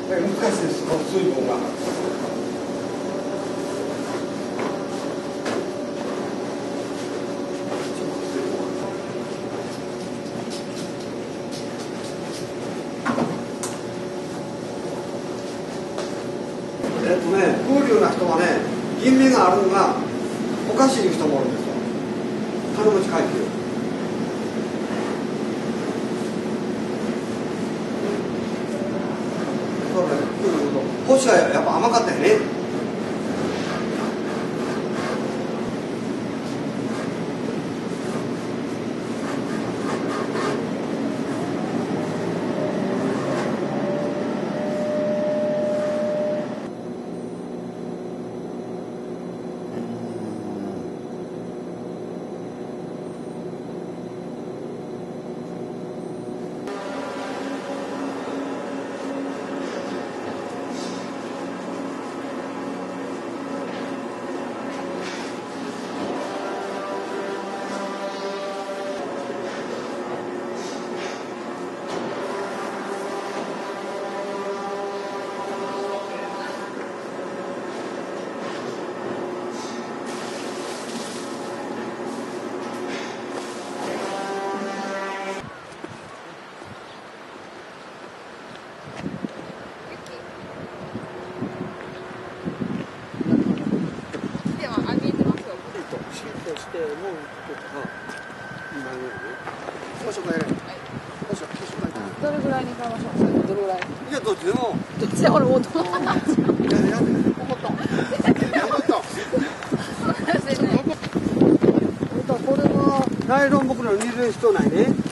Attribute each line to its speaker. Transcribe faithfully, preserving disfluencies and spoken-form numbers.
Speaker 1: 難しいです、この水分が。えっとね、風流な人はね、銀目があるのがおかしい人もおるんですよ。金持ち階級。星がやっぱ甘かったよね。してもう
Speaker 2: どれぐらいに買いましょう。どれぐらい。
Speaker 1: いやどっちでも。
Speaker 2: どっちでも俺もと。
Speaker 1: やでやで。怒った。怒った。これはナイロン袋に入れる必要ないね。